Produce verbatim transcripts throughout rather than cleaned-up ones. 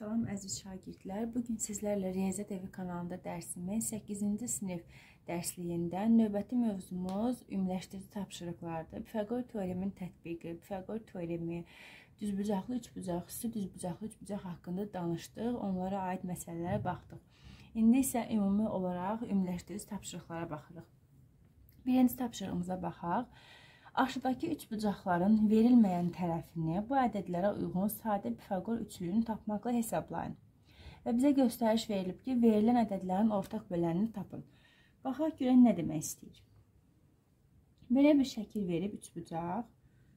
Salam əziz şagirdlər. Bugün sizlərlə Riyaziyyat Evi kanalında dərsimin səkkizinci sinif dərsliyindən növbəti mövzumuz ümumiləşdirici tapşırıqlardır. Pifaqor teoremin tətbiqi, Pifaqor teoremi, düzbucaqlı üçbucaq, xüsusi düzbucaqlı üçbucaq haqqında danışdıq. Onlara aid məsələlərə baxdıq. İndi isə ümumi olaraq ümumiləşdirici tapşırıqlara baxırıq. Birinci tapşırığımıza baxaq. Aşağıdakı üçbucaqların verilməyən tərəfini bu ədədlərə uyğun sadə Pifaqor üçlüyünü tapmaqla hesablayın. Və bizə göstəriş verilib ki, verilən ədədlərin ortaq bölənini tapın. Baxaq görək nə demək istəyir. Belə bir şəkil verib üçbucaq.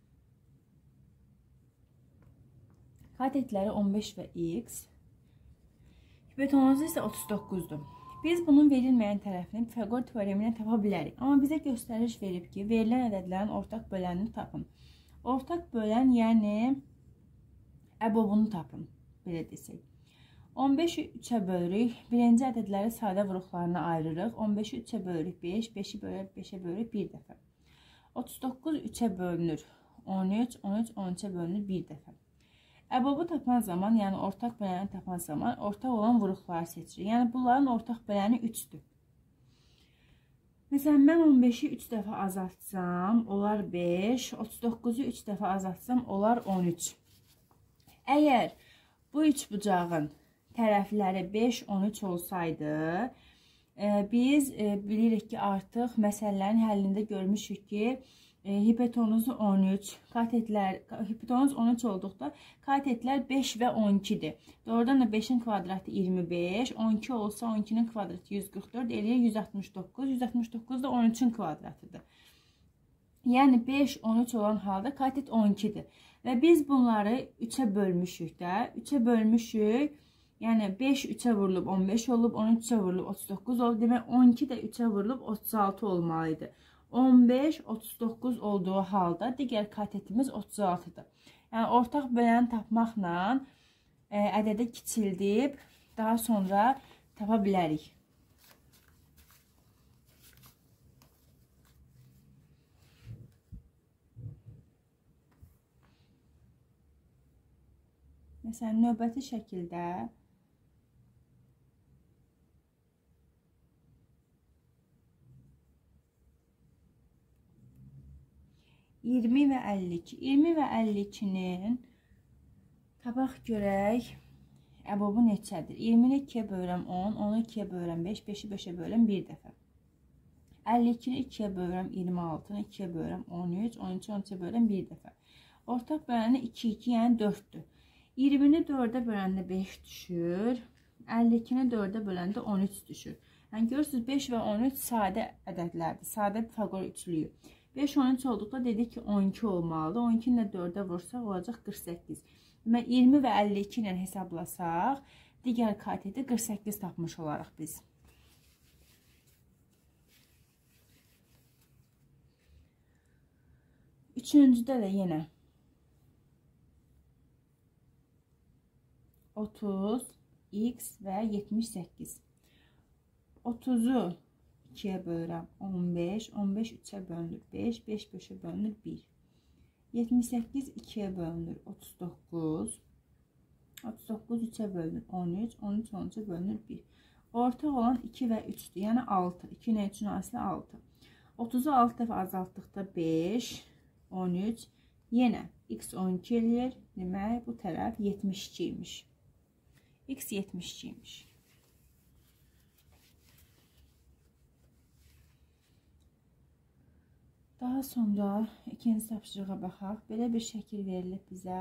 Katetləri on beş və x. Hipotenuzu isə otuz doqquzdur. Biz bunun verilməyən tərəfini Pifaqor teoremi ilə tapa bilərik. Amma bizə göstəriş verib ki, verilən ədədlərin ortaq bölənini tapın. Ortaq bölən, yəni əbobunu tapın, belə desək. on beşi üçə bölürük, birinci ədədləri sadə vuruqlarına ayırırıq. on beşi üçə bölürük beş, beşi beşə bölürük bir dəfə. otuz doqquz üçə bölünür on üç, on üç on üçə bölünür bir dəfə. Əbobu tapan zaman, yəni ortaq böləni tapan zaman ortaq olan vuruqları seçirik. Yəni bunların ortaq böləni üçdür. Məsələn, mən on beşi üç dəfə azaltsam, olar beş, otuz doqquzu üç dəfə azaltsam, olar on üç. Əgər bu üçbucağın tərəfləri beş, on üç olsaydı, biz bilirik ki, artıq məsələlərin həllində görmüşük ki, hipotenuzu on üç, katetlər, hipotenuz on üç olduqda katetlər beş və on ikidir. Doğrudan da beşin kvadratı iyirmi beş, on iki olsa on ikinin kvadratı yüz qırx dörd, eləyir yüz altmış doqquz, yüz altmış doqquz da on üçün kvadratıdır. Yəni beş, on üç olan halda katet on ikidir. Və biz bunları üçə bölmüşük də, üçə bölmüşük. Yəni beş üçə vurulub on beş olub, on üç üçə vurulub otuz doqquz olub. Demək on iki də üçə vurulub otuz altı olmalıydı. on beş, otuz doqquz olduğu halda digər katetimiz otuz altıdır. Yəni ortaq böləni tapmaqla ə, ədədə kiçildib daha sonra tapa bilərik. Məsələn, növbəti şəkildə iyirmi və əlli iki. iyirmi və əlli ikinin tabaq görək əbobu neçədir? iyirmini ikiyə bölürəm on, onu ikiyə bölürəm beş, beşi beşə bölürəm bir dəfə. əlli ikini ikiyə bölürəm iyirmi altını, ikiyə bölürəm on üç, on üçü on üçə bölürəm bir dəfə. Ortaq böləni iki, iki, yəni dörddür. iyirmini dördə böləndə beş düşür. əlli ikini dördə böləndə on üç düşür. Yəni görürsünüz beş və on üç sadə ədədlərdir. Sadə Pifaqor üçlüyü. beş, on üç olduqda dedik ki, on iki olmalıdır. on ikini də dördə vursaq olacaq qırx səkkiz. Demək, iyirmi və əlli iki ilə hesablasaq, digər kateti qırx səkkiz tapmış olaraq biz. Üçüncüdə də yenə otuz, x və yetmiş səkkiz. otuzu ikiyə bölürəm on beş, on beş üçə bölünür beş, beş beşə bölünür bir. yetmiş səkkiz ikiyə bölünür otuz doqquz, otuz doqquz üçə bölünür on üç, on üç on üçə bölünür bir. Ortaq olan iki və üçün, yəni altı. iki ilə üçün arasında altı. otuzu altı dəfə azaltdıqda beş, on üç, yenə x on iki eləyir. Demək, bu tərəf yetmiş iki imiş. X yetmiş iki imiş. Daha sonra ikinci tapşırığa baxaq. Belə bir şəkil verilib bizə.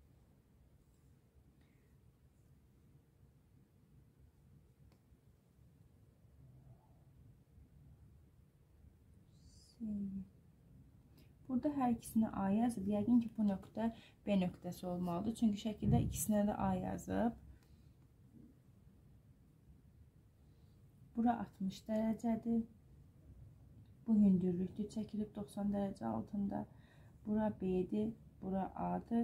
Burada hər ikisinə A yazıb. Yəqin ki, bu nöqtə B nöqtəsi olmalıdır. Çünki şəkildə ikisinə də A yazıb. Bura altmış dərəcədir. Bu hündürlükdür, çəkilib doxsan dərəcə altında. Bura B'dir, bura A'dır.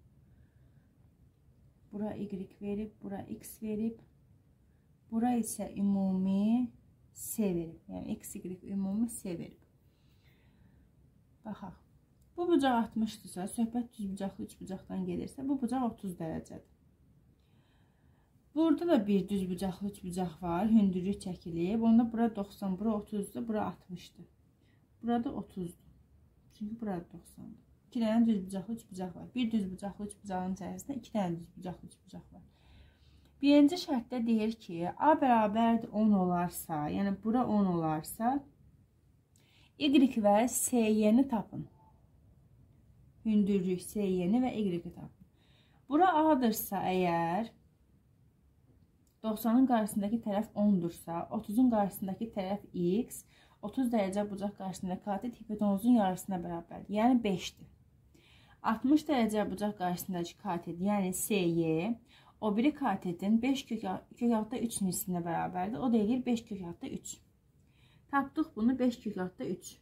Bura Y verib, bura X verib. Bura isə ümumi S verib. Yəni X, Y ümumi S verib. Baxaq. Bu bucaq altmışdırsa, söhbət düz bucaqlı üç bucaqdan gelirsə, bu bucaq otuz dərəcədir. Burada da bir düz bucaqlı üç bucaq var. Hündürlük çəkilib. Onda bura doxsan, bura otuzdur, bura altmışdır. Burada otuzdur. Çünki burada doxsandır. İki dənə düz bucaqlı üç bucaq var. Bir düz bucaqlı üç bucağın içərisində iki dənə düz bucaqlı üç bucaq var. Birinci şərtdə deyir ki, A bərabərdir on olarsa, yəni bura on olarsa, Y və S Y-ni tapın. Hündürlük S Y-ni və Y-i tapın. Bura A-dırsa əgər, doxsanın qarşısındakı tərəf ondursa, otuzun qarşısındakı tərəf X, otuz dərəcə bucaq qarşısındakı katet hipotenuzun yarısına bərabərdir, yəni beşdir. altmış dərəcə bucaq qarşısındakı katet, yəni S Y, o biri katetin beş kök altı üç nisbinə bərabərdir. O da edir beş kök altı üç. Tapdıq bunu beş kök altı üç.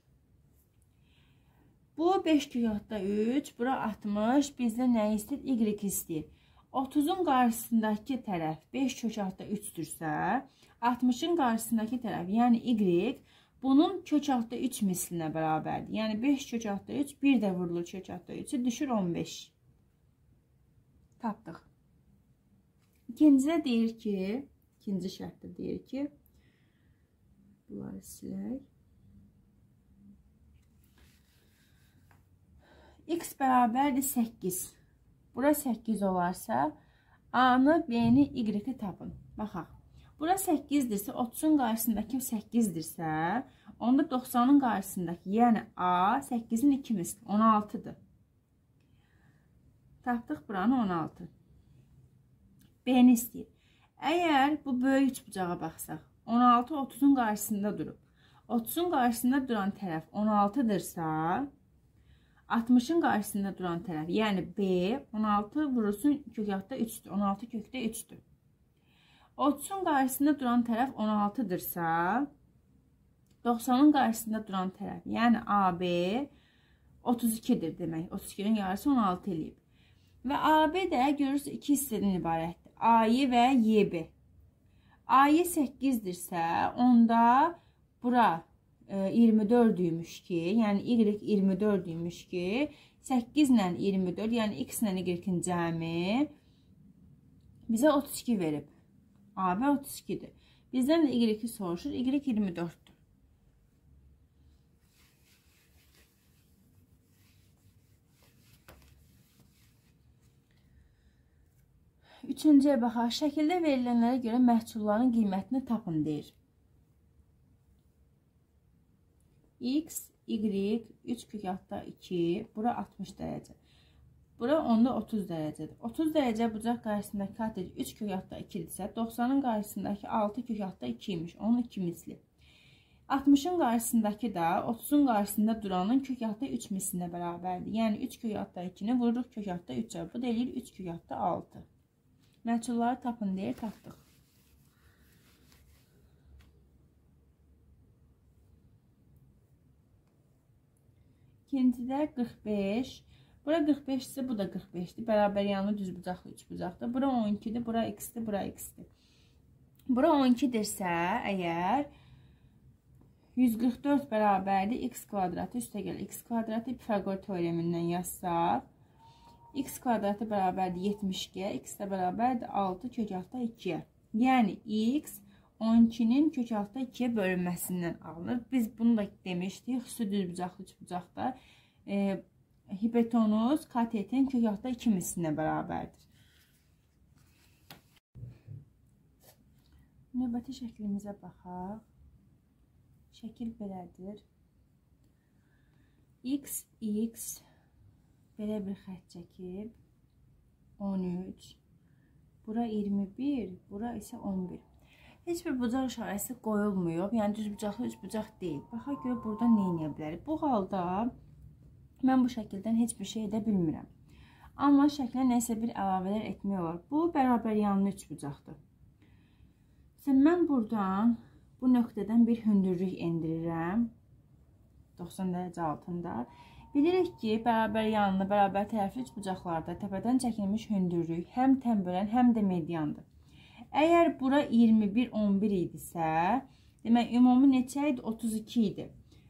Bu beş kök altı üç, bura altmış, bizdə nə istəyir? Y istəyir. otuzun qarşısındakı tərəf beş kök altı üçdürsə, altmışın qarşısındakı tərəf, yəni Y, bunun kök altı üç mislinə bərabərdir. Yəni beş kök altı üç, bir də vurulur kök altı üçü, düşür on beş. Tapdıq. İkincidə deyir ki, ikinci şərtdə deyir ki, bunları silək. X bərabərdir səkkiz. Bura səkkiz olarsa, A-nı, B-ni, Y-i tapın. Baxaq. Bura səkkizdirsə, otuzun qarşısındakı səkkizdirsə, onda doxsanın qarşısındakı, yəni A, səkkizin iki misli, on altıdır. Tapdıq buranı on altı. B-ni istəyir. Əgər bu böyük üç bucağa baxsaq, on altı otuzun qarşısında durub. otuzun qarşısında duran tərəf on altıdırsa, altmışın qarşısında duran tərəf, yəni B, on altı vurursun kök altı üçdür. on altı kökdə üçdür. otuzun qarşısında duran tərəf on altıdırsa, doxsanın qarşısında duran tərəf, yəni A B otuz ikidir demək. otuz ikinin yarısı on altı eləyib. Və A B də görürsünüz iki hissədən ibarətdir. A-yı və Y B. A-yı səkkizdirsə, onda bura iyirmi dörddüymüş ki, yəni Y iyirmi dörddüymüş ki, səkkiz ilə iyirmi dörd, yəni X ilə Y-in cəmi bizə otuz iki verib. A B otuz ikidir. Bizdən də Y soruşur, Y iyirmi dörddür. Üçüncüyə baxaq, şəkildə verilənlərə görə məhsulların qiymətini tapın deyir. X, Y, üç kök altı iki, bura altmış dərəcə. Bura onda otuz dərəcədir. otuz dərəcə bucaq qarşısındakı katet üç kök altı ikidirsə, doxsanın qarşısındakı altı kök altı iki imiş, onun iki misli. altmışın qarşısındakı da otuzun qarşısında duranın kök altı üç mislinə bərabərdir. Yəni üç kök altı ikini vururuq kök altı üçə. Bu da eləyir üç kök altı altı. Məhsulları tapın deyir, tapdıq. İkincidə qırx beş. Bura qırx beşdirsə, bu da qırx beşdir. Bərabər yanlı düz bucaqlı üç bucaqdır. Bura on ikidir, bura x-dir, bura x-dir. Bura on ikidirsə, əgər yüz qırx dörd bərabərdir x kvadratı üstə gəlir. X kvadratı Pifagor teoremindən yazsaq, x kvadratı bərabərdir yetmiş ikiyə, x də bərabərdir altı kök altı ikiyə. Yəni x on ikinin kök altı ikiyə bölünməsindən alınır. Biz bunu da demişdik, xüsusi düz bucaqlı üç bucaqda e, hipotenuz katetin kök altı iki mislinə bərabərdir. Növbəti şəklimizə baxaq. Şəkil belədir. X, x belə bir xətt çəkib. on üç. Bura iyirmi bir, bura isə on bir. Heç bir bucaq işarəsi qoyulmuyor. Yəni düz bucaqlı üç bucaq deyil. Baxaq görə burada nə edə bilərik? Bu halda mən bu şəkildən heç bir şey edə bilmirəm. Amma şəklə nəsə bir əlavələr etmək olar. Bu bərabər yanlı üç bucaqdır. Mən buradan bu nöqtədən bir hündürlük endirirəm. doxsan dərəcə altında. Bilirik ki, bərabər yanlı, bərabər tərəfli üç bucaqlarda təpədən çəkilmiş hündürlük həm tənbölən, həm də mediandır. Əgər bura iyirmi bir on bir idisə, demək ümumi neçə idi? otuz iki idi.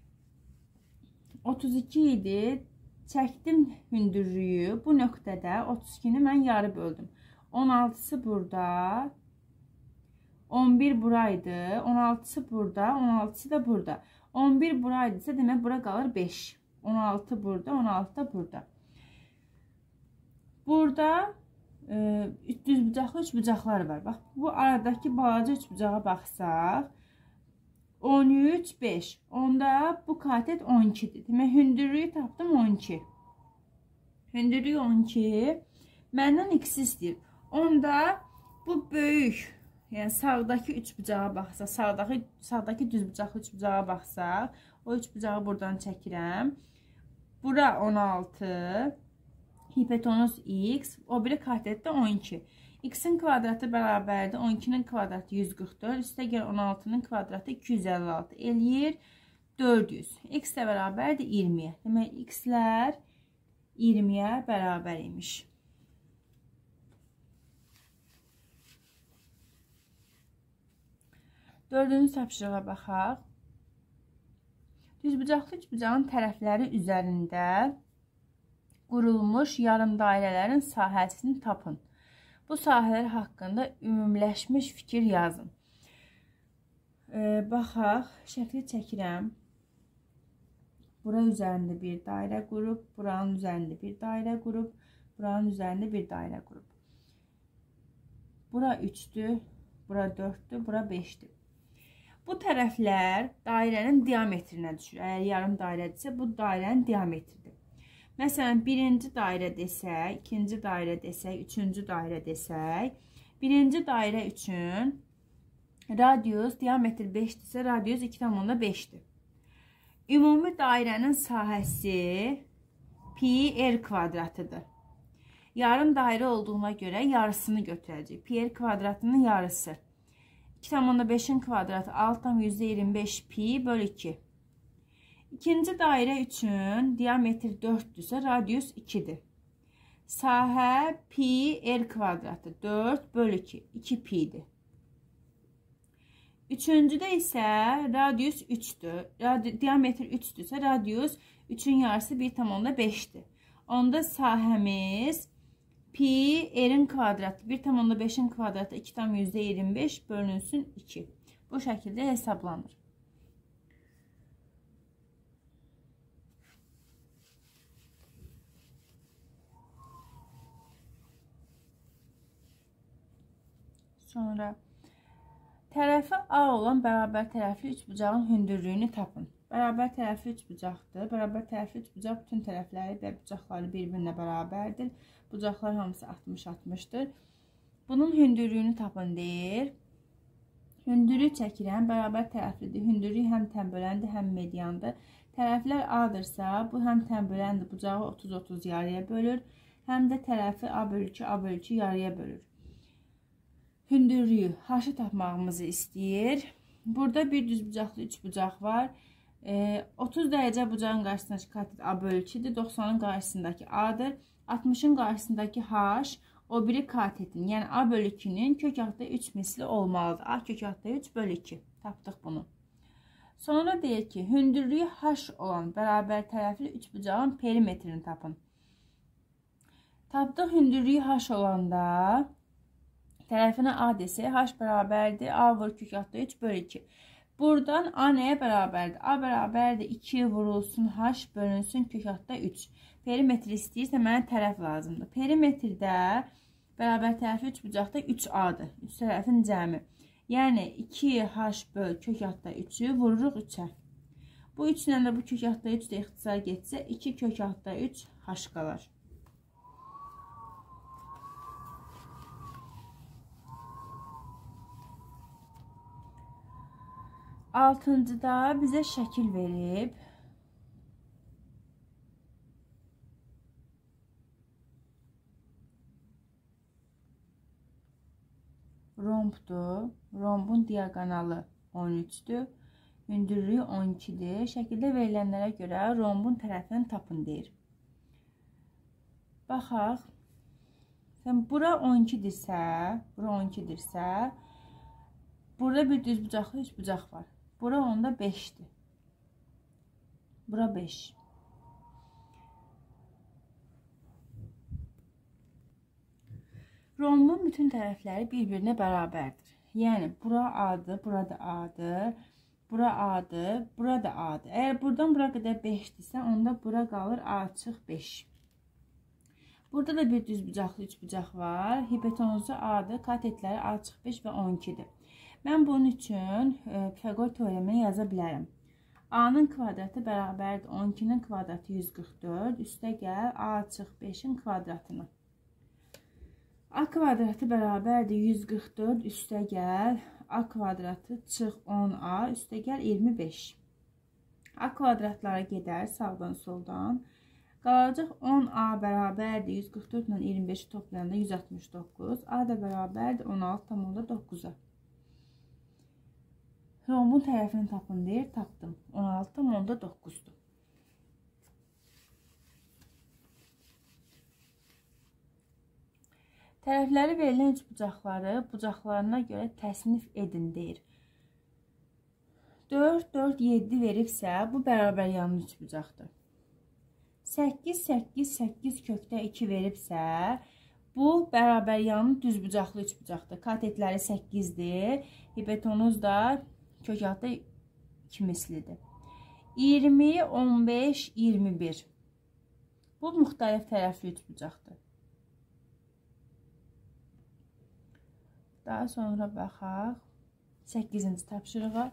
otuz iki idi. Çəkdim hündürlüyü. Bu nöqtədə otuz ikini mən yarı böldüm. on altısı burada, on bir buraydı. on altısı burada. on altısı da burada. on bir buraydısa demək bura qalır beş. on altı burada. on altı da burada. Burada e, düz bucaqlı üç bucaqlar var. Bax, bu aradakı balaca üç bucağa baxsaq. on üç, beş. Onda bu katet on ikidir. Demək, hündürlüyü tapdım on iki. Hündürlüyü on iki. Məndən x istəyir. Onda bu böyük, yəni sağdakı üç bucağa baxsaq, sağdakı, sağdakı düz bucaqlı üç bucağa baxsaq, o üç bucağı buradan çəkirəm. Bura on altı, hipotenuz x, o biri katetdə on iki. X'in kvadratı bərabərdir on ikinin kvadratı yüz qırx dörd, üstə gəl on altının kvadratı iki yüz əlli altı eləyir dörd yüz. X də bərabərdir iyirmiyə. Demək, x'lər iyirmiyə bərabər imiş. Dördüncü tapşırığa baxaq. Düzbucaqlı üçbucağın tərəfləri üzərində qurulmuş yarım dairələrin sahəsini tapın. Bu sahələr haqqında ümumiləşmiş fikir yazın. Ee, baxaq, şəkli çəkirəm. Bura üzərində bir dairə qurub, buranın üzərində bir dairə qurub, buranın üzərində bir dairə qurub. Bura üçdür, bura dörddür, bura beşdir. Bu tərəflər dairənin diametrinə düşür. Əgər yarım dairədirsə, bu dairənin diametridir. Məsələn, birinci dairə desək, ikinci dairə desək, üçüncü dairə desək, birinci dairə üçün radius, diametr beşdirsə, radius iki tam beşdir. Ümumi dairənin sahəsi pi r kvadratıdır. Yarım dairə olduğuna görə yarısını götürəcək. Pi r kvadratının yarısı. iki tam beşin kvadratı altı tam iyirmi beş pi bölü iki. İkinci dairə üçün diametr dörddürsə, radius ikidir. Sahə pi r kvadratı dörd bölü iki, iki pi'dir. Üçüncüdə isə radius üçdür. Radi diametr üçdürsə, radius üçün yarısı bir tam beşdir. Onda sahəmiz pi r'in kvadratı bir tam beşin kvadratı iki tam iyirmi beş bölünsün iki. Bu şəkildə hesablanır. Sonra tərəfi A olan bərabər tərəfli üçbucağın hündürlüyünü tapın. Bərabər tərəfli üçbucaqdır. Bərabər tərəfli üçbucaq bütün tərəfləri və bucaqları bir-birinə bərabərdir. Bucaqlar hamısı altmış altmışdır. Bunun hündürlüyünü tapın deyir. Hündürlük çəkirəm. Bərabər tərəflidir. Hündürlük həm tənböləndir, həm mediandır. Tərəflər A-dırsa, bu həm tənböləndir. Bucağı otuz otuz yarıya bölür. Həm də tərəfi A bölü iki, A bölü iki yarıya bölür. Hündürlüyü H-ı tapmağımızı istəyir. Burada bir düz bucaqlı üç bucaq var. E, otuz dərəcə bucağın qarşısındakı katet A bölü ikidir. doxsanın qarşısındakı A'dır. altmışın qarşısındakı H, o biri katetin, yəni A bölü ikinin kök altı üç misli olmalıdır. A kök altı üç bölü iki. Tapdıq bunu. Sonra deyir ki, hündürlüyü H olan bərabər tərəfli üç bucağın perimetrini tapın. Tapdıq hündürlüyü H olanda tərəfinə A desək, H bərabərdir, A vur kök altı üç bölü iki. Buradan A nəyə bərabərdir? A bərabərdir iki vurulsun H bölünsün kök altı üç. Perimetri istəyirsə mənə tərəf lazımdır. Perimetrdə bərabər tərəfli üç bucaqda üç A'dır. üç tərəfin cəmi. Yəni iki H böl kök altı üçü vururuq üçə. Bu üç ilə də bu kök altı üç də ixtisar getsə iki kök altı üç H qalar. Altıncıda bizə şəkil verib. Rombdur. Rombun diaqonalı on üçdür. Hündürlüyü on ikidir. Şəkildə verilənlərə görə rombun tərəfini tapın deyir. Baxaq. Sən bura on ikidirsə, bura on ikidirsə, burada bir düz bucaqlı üç bucaq var. Bura onda beşdir. Bura beş. Rombun bütün tərəfləri bir-birinə bərabərdir. Yəni, bura A-dır, bura da A-dır. Bura A-dır, bura da A-dır. Əgər buradan bura qədər beşdirsə, onda bura qalır A açıq beş. Burada da bir düzbucaqlı üçbucaq var. Hipotenuzu A-dır, katetləri A açıq beş və on ikidir. Mən bunun üçün e, Pifaqor teoremini yaza bilərəm. A-nın kvadratı bərabərdir on ikinin kvadratı yüz qırx dörd. Üstə gəl A açıq beşin kvadratını. A kvadratı bərabərdir yüz qırx dörd. Üstə gəl A kvadratı çıx on A. Üstə gəl iyirmi beş. A kvadratlara gedər sağdan soldan. Qalacaq on A bərabərdir yüz qırx dörd ilə iyirmi beşi toplayanda yüz altmış doqquz. A da bərabərdir on altı tam doqquza. Rombun tərəfini tapın deyir, tapdım. on altı tam doqquzdur. Tərəfləri verilən üç bucaqları bucaqlarına görə təsnif edin deyir. dörd, dörd, yeddi veribsə, bu bərabər yanlı üç bucaqdır. səkkiz, səkkiz, səkkiz kökdə iki veribsə, bu bərabər yanlı düz bucaqlı üç bucaqdır. Katetləri səkkizdir. Hipotenuz da kök altı iki mislidir. iyirmi, on beş, iyirmi bir. Bu müxtəlif tərəfli üç bucaqdır. Daha sonra baxaq səkkizinci tapşırığa.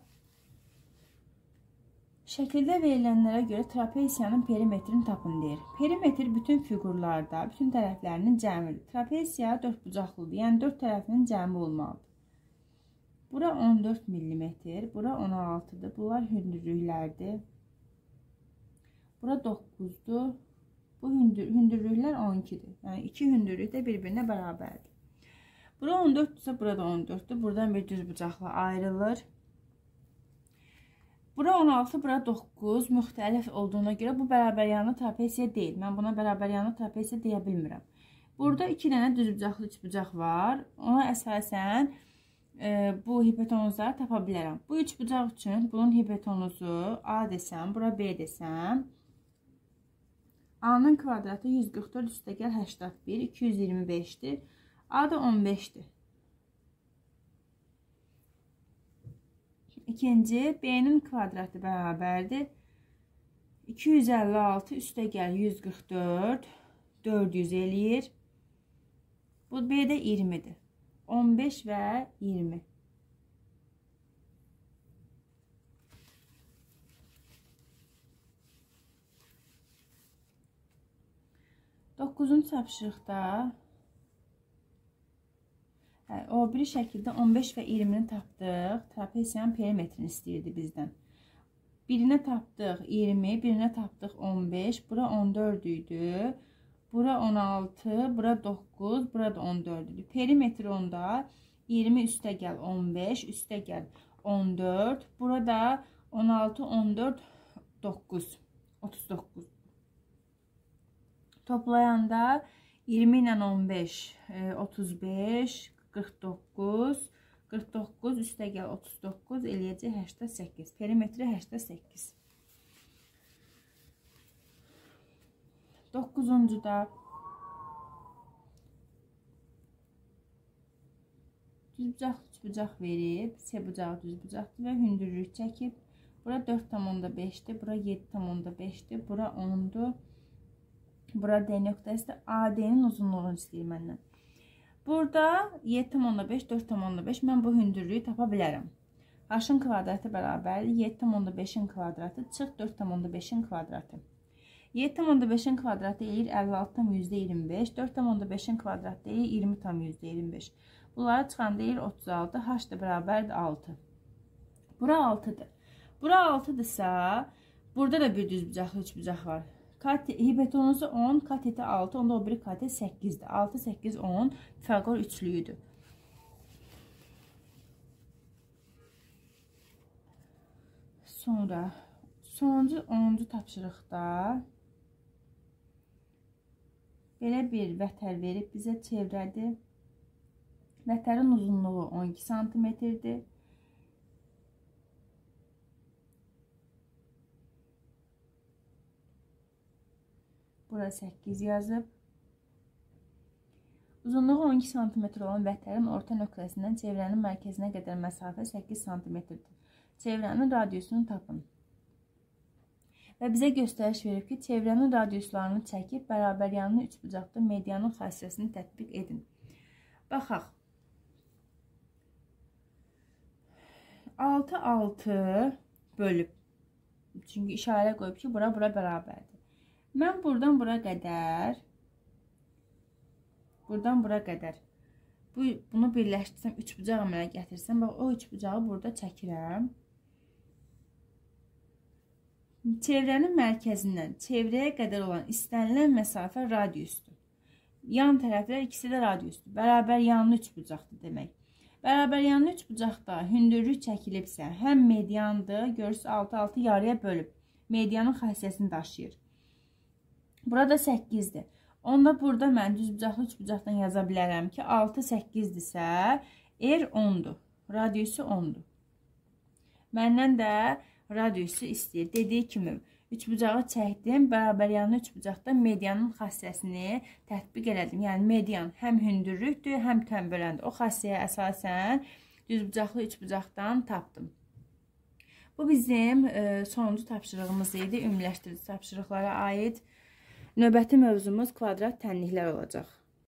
Şəkildə verilənlərə görə trapesiyanın perimetrini tapın deyir. Perimetr bütün fiqurlarda, bütün tərəflərinin cəmidir. Trapesiya dörd bucaqlıdır, yəni dörd tərəfinin cəmi olmalıdır. Bura on dörd millimetr, bura on altıdır. Bunlar hündürlüklərdir. Bura doqquzdur. Bu hündür, hündürlüklər on ikidir. Yəni iki hündürlük də bir-birinə bərabərdir. Bura on dörddürsə, burada on dörddür. Buradan bir düz bucaqla ayrılır. Bura on altı, bura doqquz. Müxtəlif olduğuna görə bu bərabər yanlı trapesiya deyil. Mən buna bərabər yanlı trapesiya deyə bilmirəm. Burada iki dənə düz bucaqlı üç bucaq var. Ona əsasən e, bu hipotenuzları tapa bilərəm. Bu üç bucaq üçün bunun hipotenuzu A desəm, bura B desəm. A-nın kvadratı yüz qırx dörd üstə gəl səksən bir, iki yüz iyirmi beşdir. A da on beşdir. İkinci, B-nin kvadratı bərabərdir. iki yüz əlli altı üstə gəl yüz qırx dörd, dörd yüz eləyir. Bu B də iyirmidir. on beş və iyirmi. doqquzuncu tapşırıqda o biri şəkildə on beş və iyirmini tapdıq. Trapesiyanın perimetrini istəyirdi bizdən. Birinə tapdıq iyirmi, birinə tapdıq on beş. Bura on dörd idi. Bura on altı, bura doqquz, bura da on dörd idi. Perimetr onda iyirmi üstə gəl on beş, üstə gəl on dörd. Burada on altı, on dörd, doqquz, otuz doqquz. Toplayanda iyirmi ilə on beş, otuz beş, qırx doqquz, qırx doqquz üstə gəl otuz doqquz eləyəcək səksən səkkiz. Perimetri səksən səkkiz. doqquzuncuda düzbucaq üçbucaq verib, C bucağı düzbucaqdır və hündürlük çəkib. Bura dörd tam beşdir, bura yeddi tam beşdir, bura ondur. Bura D nöqtəsidir. A D'nin uzunluğunu istəyir məndən. Burada yeddi tam beş, dörd tam beş. Mən bu hündürlüyü tapa bilərəm. H-ın kvadratı bərabərdir. yeddi tam beşin kvadratı çıx dörd tam beşin kvadratı. yeddi tam beşin kvadratı eləyir əlli altı tam iyirmi beş. dörd tam beşin kvadratı eləyir iyirmi tam iyirmi beş. Bunları çıxan deyir otuz altı. H da bərabərdir altı. Bura altıdır. Bura altıdırsa, burada da bir düzbucaqlı üçbucaq var. Hipotenuzu on, kateti altı, onda o biri katet səkkizdir. altı, səkkiz, on Pifaqor üçlüyüdür. Sonra sonuncu onuncu tapşırıqda belə bir vətər verib bizə çevrədi. Vətərin uzunluğu on iki santimetrdir. Bura səkkiz yazıb. Uzunluğu on iki santimetr olan vətərin orta nöqtəsindən çevrənin mərkəzinə qədər məsafə səkkiz santimetrdir. Çevrənin radiusunu tapın. Və bizə göstəriş verib ki, çevrənin radiuslarını çəkib, bərabər yanlı üçbucaqda medianın xassiyəsini tətbiq edin. Baxaq. altı altı bölüb. Çünki işarə qoyub ki, bura bura bərabərdir. Mən buradan bura qədər, buradan bura qədər bu, bunu birləşdirsəm, üç bucaq əmələ gətirsəm, bax, o üç bucağı burada çəkirəm. Çevrənin mərkəzindən çevrəyə qədər olan istənilən məsafə radiusdur. Yan tərəflər ikisi də radiusdur. Bərabər yanlı üç bucaqdır demək. Bərabər yanlı üç bucaqda hündürlük çəkilibsə, həm mediandır, görürsünüz altı altı yarıya bölüb. Medianın xassiyəsini daşıyır. Burada səkkizdir. Onda burada mən düz bucaqlı üç bucaqdan yaza bilərəm ki, altı səkkizdirsə, R ondur. Radiusu ondur. Məndən də radiusu istəyir. Dediyi kimi, üç bucağı çəkdim, bərabər yanlı üç bucaqda medianın xassiyəsini tətbiq elədim. Yəni, median həm hündürlükdür, həm tənböləndir. O xassiyyə əsasən düz bucaqlı üç bucaqdan tapdım. Bu bizim e, sonuncu tapşırığımız idi. Ümumiləşdirici tapşırıqlara aid. Növbəti mövzumuz kvadrat tənliklər olacaq.